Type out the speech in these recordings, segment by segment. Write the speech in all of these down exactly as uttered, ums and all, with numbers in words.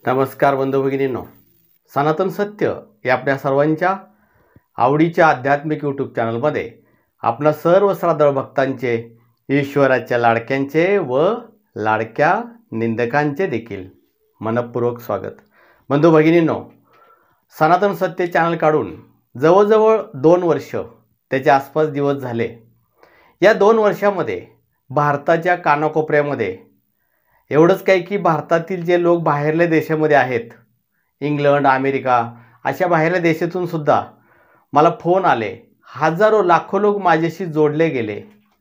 नमस्कार बंधू भगिनींनो, सनातन सत्य या आपल्या सर्वांच्या आवडीच्या आध्यात्मिक यूट्यूब चॅनलमध्ये आपणा सर्व श्रद्धाळू भक्तांचे, ईश्वराच्या लाडक्यांचे व लाडक्या निंदकांचे देखील मनपूर्वक स्वागत। बंधू भगिनींनो, सनातन सत्य चॅनल काढून जवळजवळ दोन वर्ष त्याच्या आसपास दिवस झाले। या दोन वर्षामध्ये भारताच्या कानाकोपऱ्यामध्ये एवढंच काय की भारतातील जे लोक बाहेरल्या देशामध्ये आहेत, इंग्लंड, अमेरिका अशा बाहेरल्या देशातून सुद्धा मला फोन आले। हजारो लाखो लोक माझ्याशी जोडले गेले।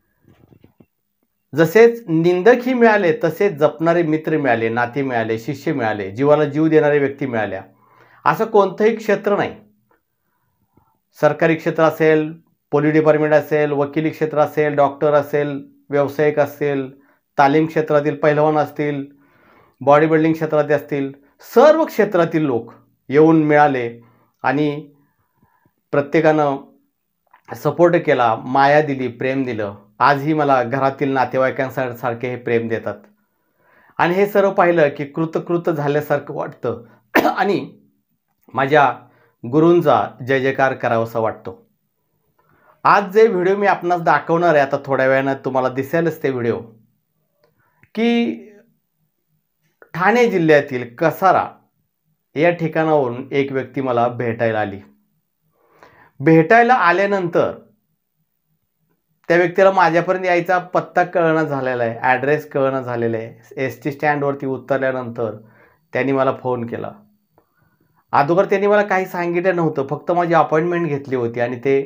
जसेच निंदकही मिळाले तसेच जपणारे मित्र मिळाले, नाते मिळाले, शिष्य मिळाले, जीवाला जीव देणारे व्यक्ती मिळाल्या। असं कोणतंही क्षेत्र नाही, सरकारी क्षेत्र असेल, पोलीस डिपार्टमेंट असेल, वकिली क्षेत्र असेल, डॉक्टर असेल, व्यावसायिक असेल, तालीम क्षेत्रातील पैलवान असतील, बॉडी बिल्डिंग क्षेत्रातील असतील, सर्व क्षेत्रातील लोक येऊन मिळाले आणि प्रत्येकानं सपोर्ट केला, माया दिली, प्रेम दिलं। आजही मला घरातील नातेवाईकांसारखे हे प्रेम देतात आणि हे सर्व पाहिलं की कृतकृत झाल्यासारखं वाटतं आणि माझ्या गुरूंचा जय जयकार करावासा वाटतो। आज जे व्हिडिओ मी आपणास दाखवणार आहे, आता थोड्या वेळानं तुम्हाला दिसेलच ते व्हिडिओ, की ठाणे जिल्ह्यातील कसारा या ठिकाणावरून एक व्यक्ती मला भेटायला आली। भेटायला आल्यानंतर त्या व्यक्तीला माझ्यापर्यंत यायचा पत्ता कळना झालेला आहे, ॲड्रेस कळना झालेला आहे। एस टी स्टँडवरती उतरल्यानंतर त्यांनी मला फोन केला। अगोदर त्यांनी मला काही सांगितलं नव्हतं, फक्त माझी अपॉइंटमेंट घेतली होती आणि ते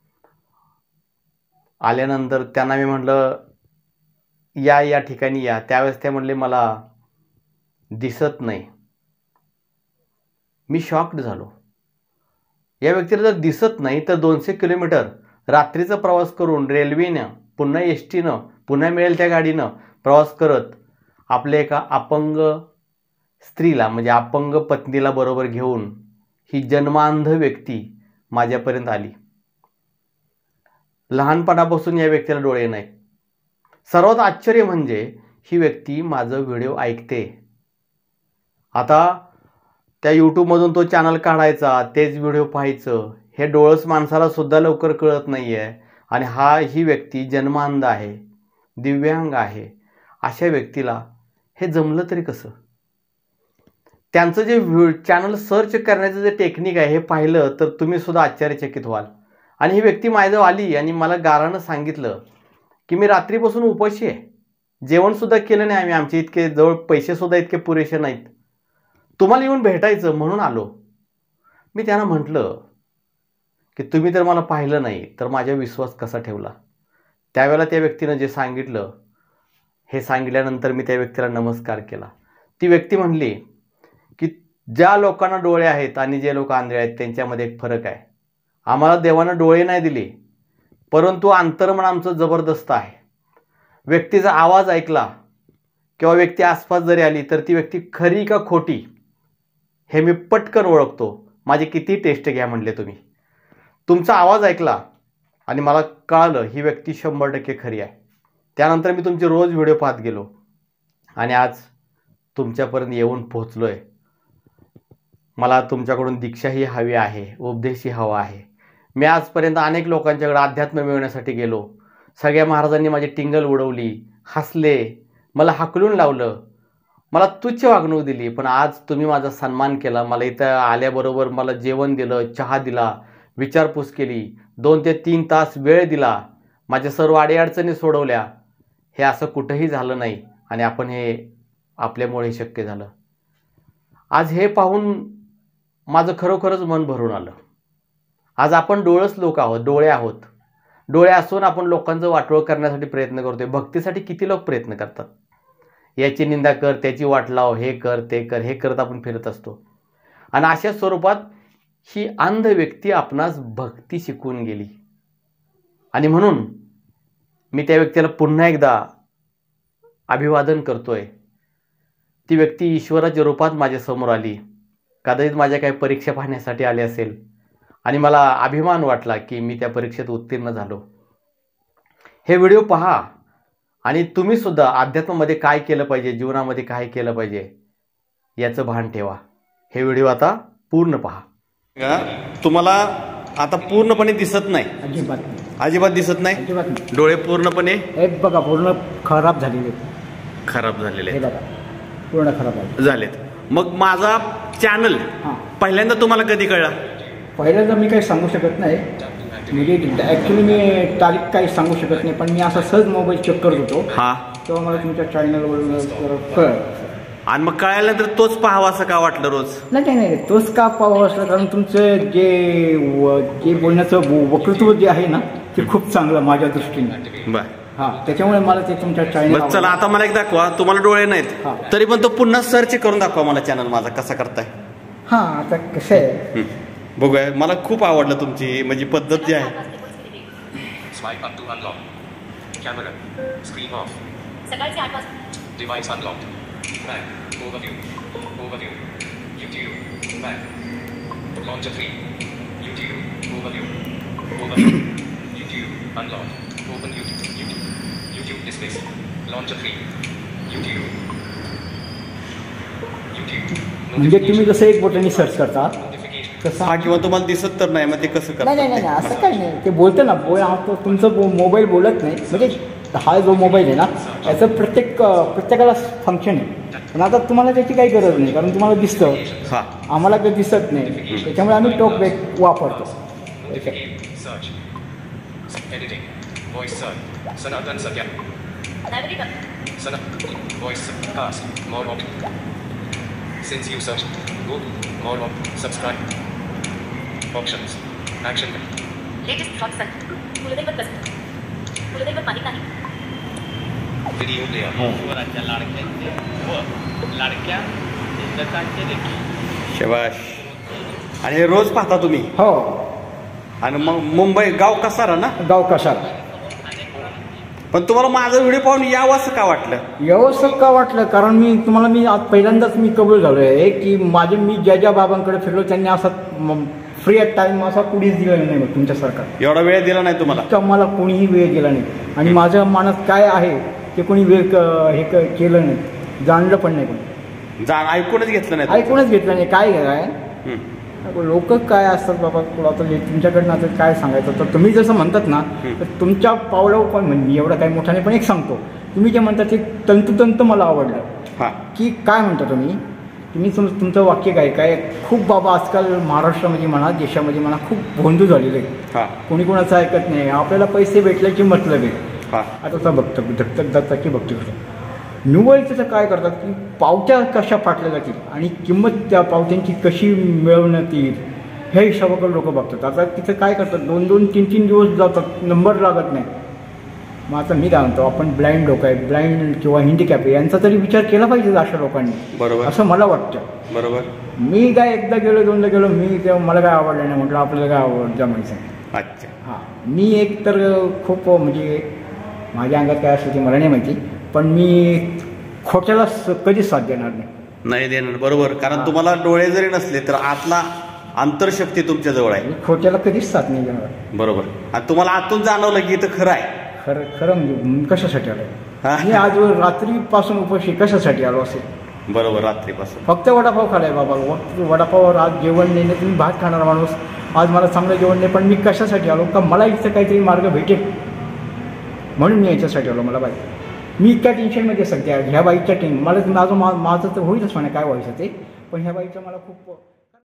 आल्यानंतर त्यांना मी म्हटलं या या ठिकाणी या। त्यावेळेस ते म्हणले मला दिसत नाही। मी शॉक्ड झालो। या व्यक्तीला जर दिसत नाही तर दोनशे किलोमीटर रात्रीचा प्रवास करून रेल्वेनं, पुन्हा एस टीनं, पुन्हा मिळेल त्या गाडीनं प्रवास करत आपल्या एका अपंग स्त्रीला म्हणजे अपंग पत्नीला बरोबर घेऊन ही जन्मांध व्यक्ती माझ्यापर्यंत आली। लहानपणापासून या व्यक्तीला डोळे नाहीत। सर्वात आश्चर्य म्हणजे ही व्यक्ती माझं व्हिडिओ ऐकते। आता त्या यूट्यूबमधून तो चॅनल काढायचा, तेच व्हिडिओ पाहायचं, हे डोळस माणसाला सुद्धा लवकर कळत नाही आहे आणि हा ही व्यक्ती जन्मांध आहे, दिव्यांग आहे। अशा व्यक्तीला हे जमलं तरी कसं? त्यांचं जे चॅनल सर्च करण्याचं जे टेक्निक आहे हे पाहिलं तर तुम्ही सुद्धा आश्चर्यचकित व्हाल। आणि ही व्यक्ती माझ्याजवळ आली आणि मला गारानं सांगितलं की मी रात्रीपासून उपाशी आहे, जेवणसुद्धा केलं नाही आम्ही, आमचे इतके जवळ पैसेसुद्धा इतके पुरेसे नाहीत, तुम्हाला येऊन भेटायचं म्हणून आलो। मी त्यांना म्हटलं की तुम्ही तर मला पाहिलं नाही तर माझा विश्वास कसा ठेवला? त्यावेळेला त्या व्यक्तीनं जे सांगितलं हे सांगितल्यानंतर मी त्या व्यक्तीला नमस्कार केला। ती व्यक्ती म्हणली की ज्या लोकांना डोळे आहेत आणि जे लोक आंधळे आहेत त्यांच्यामध्ये एक फरक आहे। आम्हाला देवानं डोळे नाही दिले, परंतु अंतर्मन आमचं जबरदस्त आहे। व्यक्तीचा आवाज ऐकला किंवा व्यक्ती आसपास जरी आली तर ती व्यक्ती खरी का खोटी हे मी पटकन ओळखतो। माझे किती टेस्ट घ्या म्हणले तुम्ही, तुमचा आवाज ऐकला आणि मला कळलं ही व्यक्ती शंभर टक्के खरी आहे। त्यानंतर मी तुमचे रोज व्हिडिओ पाहत गेलो आणि आज तुमच्यापर्यंत येऊन पोहोचलो आहे। मला तुमच्याकडून दीक्षाही हवी आहे, उपदेशही हवा आहे। मी आजपर्यंत अनेक लोकांच्याकडे अध्यात्म मिळवण्यासाठी गेलो, सगळ्या महाराजांनी माझी टिंगल उडवली, हसले, मला हाकलून लावलं, मला तुच्छ वागणूक दिली, पण आज तुम्ही माझा सन्मान केला। मला इथं आल्याबरोबर मला जेवण दिलं, चहा दिला, विचारपूस केली, दोन ते तीन तास वेळ दिला, माझ्या सर्व अडीअडचणी सोडवल्या। हे असं कुठंही झालं नाही आणि आपण हे आपल्यामुळे शक्य झालं। आज हे पाहून माझं खरोखरच मन भरून आलं। आज आपण डोळस लोक आहोत, डोळे आहोत, डोळे असून आपण लोकांचं वाटोळं करण्यासाठी प्रयत्न करतोय। भक्तीसाठी किती लोक प्रयत्न करतात, याची निंदा कर, त्याची वाट लाव, हे कर, ते कर, हे करत आपण फिरत असतो। आणि अशा स्वरूपात ही अंध व्यक्ती आपणास भक्ती शिकवून गेली आणि म्हणून मी त्या व्यक्तीला पुन्हा एकदा अभिवादन करतोय। ती व्यक्ती ईश्वराच्या रूपात माझ्या समोर आली, कदाचित माझ्या काही परीक्षा पाहण्यासाठी आली असेल आणि मला अभिमान वाटला की मी त्या परीक्षेत उत्तीर्ण झालो। हे व्हिडिओ पहा आणि तुम्ही सुद्धा अध्यात्मामध्ये काय केलं पाहिजे, जीवनामध्ये काय केलं पाहिजे याचं भान ठेवा. हे व्हिडिओ आता पूर्ण पहा. तुम्हाला आता पूर्णपणे दिसत नाही, अजिबात अजिबात दिसत नाही, अजिबात नाही. डोळे पूर्णपणे हे बघा पूर्ण खराब झालेले, खराब झालेले हे बघा पूर्ण खराब झालेत. मग माझा चॅनल पहिल्यांदा तुम्हाला कधी कळला? पहिल्यांदा मी काही सांगू शकत नाही, म्हणजे ॲक्च्युली मी तारीख काही सांगू शकत नाही, पण मी असा सहज मोबाईल चेक करत होतो हा, तेव्हा मला तुमच्या चॅनलवर कळलं. आणि मग कळाल्यानंतर तोच पाहावा असं का वाटलं रोज? नाही नाही नाही तोच का पाहावं असलं, कारण तुमचं जे जे बोलण्याचं वक्तृत्व जे आहे ना ते खूप चांगलं माझ्या दृष्टीने. बर, हा, त्याच्यामुळे मला ते तुमच्या चॅनल. चला आता मला एक दाखवा, तुम्हाला डोळे नाहीत तरी पण तो पुन्हा सर्च करून दाखवा मला चॅनल माझा कसा करताय. हा, आता कसं आहे बघूया, मला खूप आवडलं तुमची म्हणजे पद्धत जी आहे. Swipe up to unlock. Camera. Screen off. सकाळचे आठ वाजता. Device unlocked. Back. Overview. Overview. YouTube. Back. Launcher three. YouTube. Overview. Overview. YouTube. Unlocked. Open YouTube. YouTube. YouTube displays. Launcher three. YouTube. YouTube. म्हणजे तुम्ही जसं एक बोटाने सर्च करता तसं. हा, किंवा तुम्हाला दिसत तर नाही, मग ते कसं नाही नाही नाही करतात? असं काही नाही, ते बोलतं ना बोल, तुमचं मोबाईल बोलत नाही. म्हणजे हा जो मोबाईल आहे ना याचं प्रत्येक प्रत्येकाला फंक्शन आहे, पण आता तुम्हाला त्याची काही गरज नाही कारण तुम्हाला दिसतं, हा, आम्हाला काही दिसत नाही, त्याच्यामुळे आम्ही टॉक बॅक वापरतो. Search. Editing. Voice search. Sanatan Satya. Library बघ. Sanat. Voice. Cast. More of. Since you searched. Go. More of. Subscribe. Options. Action. Latest short सन. कुलदैवत कसं? कुलदैवत माहित नाही. Video player. स्वराच्या लाडक्यांचे व लाडक्या इंद्रकांचे देखील. शबाश. आणि हे रोज पाहता तुम्ही? हो. आणि मग मुंबई गाव कसारा ना? गाव कसारा. पण तुम्हाला माझा व्हिडिओ पाहून यावं असं का वाटलं? व्यवस्थित का वाटलं, कारण मी तुम्हाला मी आज पहिल्यांदाच मी कबूल झालो आहे की माझे मी ज्या ज्या बाबांकडे फिरलो त्यांनी असा फ्री टाईम असा कुणीच दिला नाही बघ तुमच्यासारखा. एवढा वेळ दिला नाही तुम्हाला? तर मला कोणीही वेळ दिला नाही, आणि माझ्या मनात काय आहे ते कोणी वेळ हे केलं नाही, जाणलं पण नाही, कोणी जाण ऐकूनच घेतलं नाही. ऐकूनच घेतलं नाही. काय काय लोक काय असतात बाबा, आता तुमच्याकडनं आता काय सांगायचं, तर तुम्ही जसं म्हणतात ना तर तुमच्या पावलावर पण म्हणजे एवढं काही मोठ्याने पण एक सांगतो, तुम्ही जे म्हणता ते तंतोतंत मला आवडलं. हा, की काय म्हणता तुम्ही तुम्ही तुम तुमचं वाक्य काय काय खूप बाबा आजकाल महाराष्ट्रामध्ये म्हणा देशामध्ये म्हणा खूप भोंदू झालेले आहे, कोणी कोणाचं ऐकत नाही, आपल्याला पैसे भेटल्याची मतलब आहे. आता तर बघतो धक्तक दत्ताची बघतो न्यूवर्ल्डचं तर काय करतात की पावत्या कशा फाटल्या जातील आणि किंमत त्या पावत्यांची कशी मिळवण्यात येईल हे हिशोबाकडे लोक बघतात. आता तिथं काय करतात, दोन दोन तीन तीन दिवस जातात, नंबर लागत नाही. मग आता मी काय म्हणतो, आपण ब्लाइंड लोक आहे, ब्लाइंड किंवा हँडिकॅप आहे, यांचा तरी विचार केला पाहिजे अशा लोकांनी, बरोबर असं मला वाटतं. बरोबर. मी काय एकदा गेलो दोनदा गेलो, मी तेव्हा मला काय आवडलं नाही, म्हटलं आपल्याला काय आवड जमायचं. अच्छा. हां, मी एक तर खूप म्हणजे माझ्या अंगात काय असतं ते मला नाही माहिती, पण मी खोट्याला कधीच साथ देणार नाही. नाही देणार, बरोबर. कारण तुम्हाला डोळे जरी नसले तर आतला अंतरशक्ती तुमच्या जवळ आहे, खोट्याला कधीच साथ नाही देणार. बरोबर. आणि तुम्हाला आतून जाणवलं की इथं खरं आहे. खरं खरं म्हणजे कशासाठी आलो मी आज रात्रीपासून उपाशी, कशासाठी आलो असेल? बरोबर, रात्रीपासून फक्त वडापाव खालाय बाबा. वडापाव आज जेवण नाही, तुम्ही भात खाणार माणूस, आज मला चांगलं जेवण नाही, पण मी कशासाठी आलो का मला इथं काहीतरी मार्ग भेटेल म्हणून मी याच्यासाठी आलो. मला बाई मी इतक्या टेन्शनमध्ये सध्या, ह्या बाईच्या टेन मला माझं माझं तर होईलच म्हणा काय व्हायचं ते, पण ह्या बाईचं मला खूप